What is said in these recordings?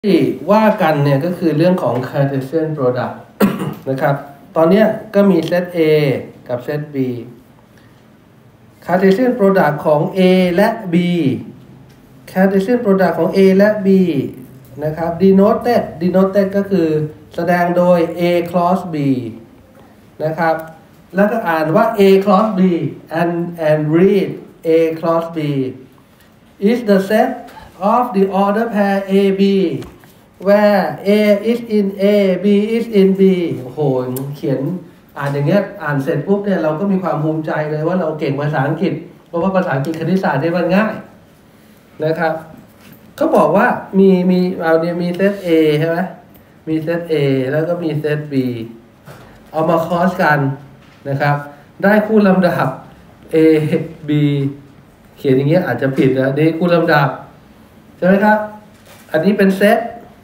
ที่ว่ากันเนี่ยก็คือเรื่องของ Cartesian product นะครับตอนนี้ก็มีเซต A กับเซต B Cartesian product ของ A และ B Cartesian product ของ A และ B นะครับ denoted ก็คือแสดงโดย A cross B นะครับแล้วก็อ่านว่า A cross B and read A cross B is the set of the order pair AB where A is in A B is in B โอ้โหเขียนอ่านอย่างเงี้ยอ่านเสร็จปุ๊บเนี่ยเราก็มีความภูมิใจเลยว่าเราเก่งภาษาอังกฤษเพราะว่าภาษาอังกฤษคณิตศาสตร์เนี่ยมันง่ายนะครับเขาบอกว่าเอาเนี่ยมีเซต A ใช่ไหมมีเซต A แล้วก็มีเซต B เอามาคอสกันนะครับได้คู่ลำดับ A B เขียนอย่างเงี้ยอาจจะผิดนะนี่คู่ลำดับใช่ไหมครับอันนี้เป็นเซต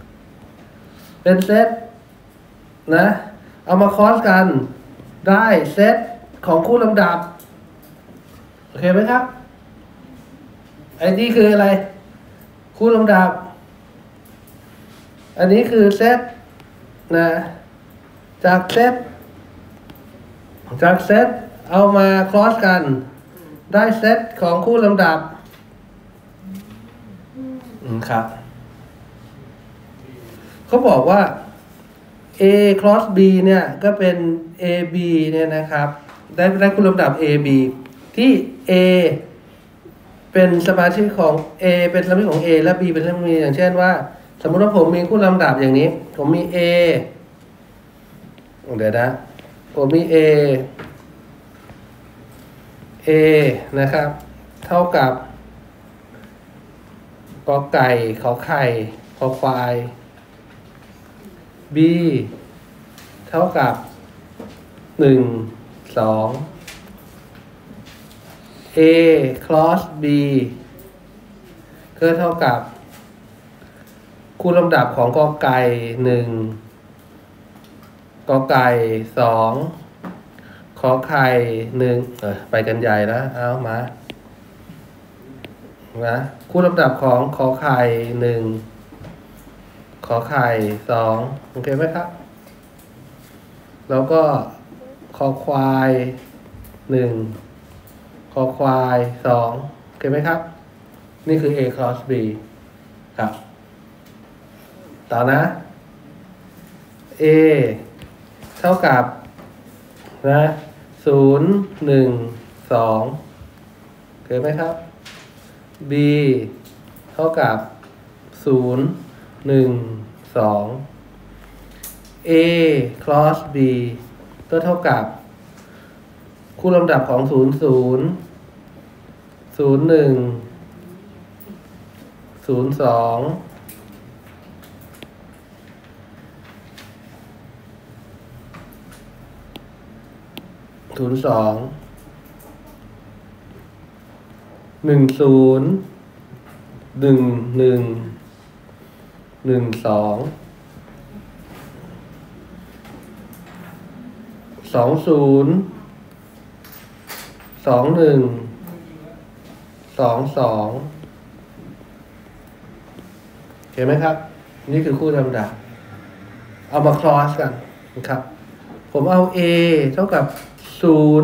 นะเอามาคอสกันได้เซตของคู่ลำดับโอเคไหมครับไอ้นี่คืออะไรคู่ลำดับอันนี้คือเซตนะจากเซตเอามาคอสกันได้เซตของคู่ลำดับครับเขาบอกว่า A cross B เนี่ยก็เป็น AB เนี่ยนะครับได้คู่ลำดับ AB ที่ A เป็นสมาชิกของ A เป็นสมาชิกของ A และ B เป็นสมาชิกอย่างเช่นว่าสมมติว่าผมมีคู่ลำดับอย่างนี้ผมมี A เดี๋ยวนะผมมี A นะครับเท่ากับกอไก่ขอไข่ขอควาย B เท่ากับ1 2 A cross B ก็เท่ากับคู่ลำดับของกอไก่1กอไก่2ขอไข่1ไปกันใหญ่นะเอามานะคู่ลำดับของขอไข่1ขอไข่2โอเคไหมครับแล้วก็ขอควาย1ขอควาย2โอเคไหมครับนี่คือ A cross B ครับต่อนะ A เท่ากับนะ0 1 2โอเคไหมครับ B เท่ากับ0 1 2 A cross B ก็เท่ากับคู่ลำดับของ0 0 0 1 0 2 0 2 1 0 1 1 2 1 0 1 2 1 2 2เห็นไหมครับนี่คือคู่ลำดับเอามาคลอสกันนะครับผมเอา A เท่ากับ0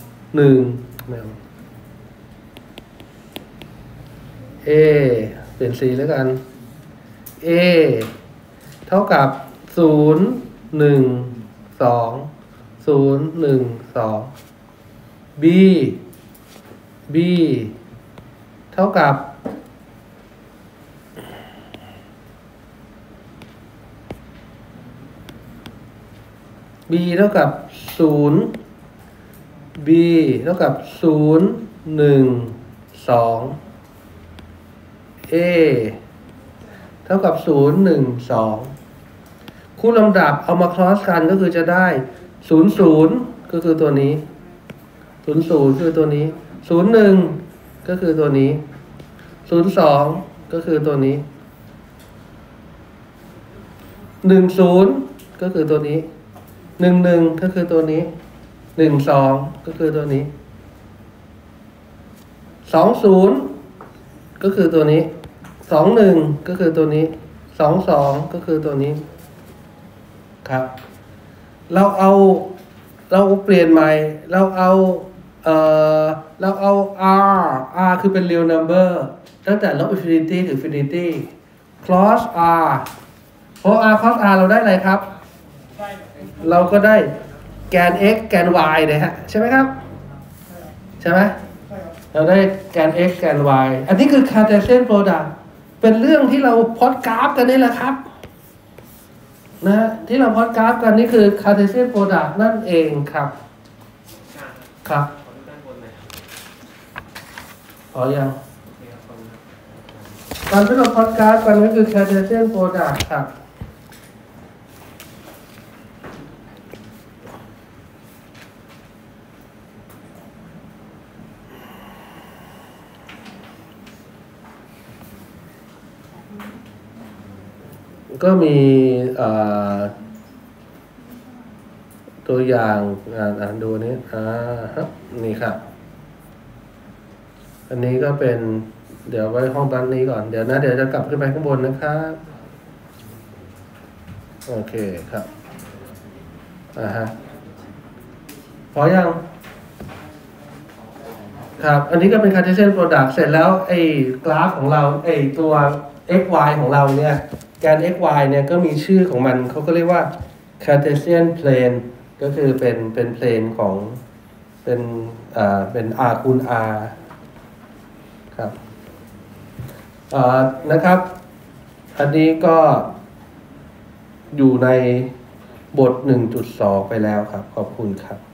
1A เปลี่ยนสีแล้วกัน A เท่ากับ0 1 2 0 1 2 B เท่ากับB เท่ากับ0 B เท่ากับ0 1 2 A เท่ากับ0 1 2คู่ลำดับเอามาคลอสกันก็คือจะได้0 0ก็คือตัวนี้0 0คือตัวนี้0 1ก็คือตัวนี้0 2ก็คือตัวนี้1 0ก็คือตัวนี้1 1ก็คือตัวนี้1 2ก็คือตัวนี้2 0ก็คือตัวนี้2 1ก็คือตัวนี้ 2 ก็คือตัวนี้ครับเราเปลี่ยนใหม่เราเอา r คือเป็น real number ตั้งแต่ลบ infinity ถึง infinity cross r เพราะ r cross r เราได้อะไรครับเราก็ได้แกน x แกน y เนี่ยฮะใช่ไหมครับใช่ไหมเราได้แกน x แกน y อันนี้คือ Cartesian product เป็นเรื่องที่เราพล็อตกราฟกันนี่แหละครับนะที่เราพล็อตกราฟกันนี่คือ Cartesian product นั่นเองครับครับพอยังตอนที่เราพล็อตกราฟกันก็คือ Cartesian product ครับก็มีตัวอย่างดูนี้นี่ครับอันนี้ก็เป็นเดี๋ยวไว้ห้องด้านนี้ก่อนเดี๋ยวจะกลับขึ้นไปข้างบนนะครับโอเคครับพอยังครับอันนี้ก็เป็น Cartesian product เสร็จแล้วไอ้กราฟของเราไอ้ตัว xy ของเราเนี่ยแกน xy เนี่ยก็มีชื่อของมันเขาก็เรียกว่า Cartesian plane ก็คือเป็นเพลนของเป็น r คูณ r ครับนะครับอันนี้ก็อยู่ในบท 1.2 ไปแล้วครับขอบคุณครับ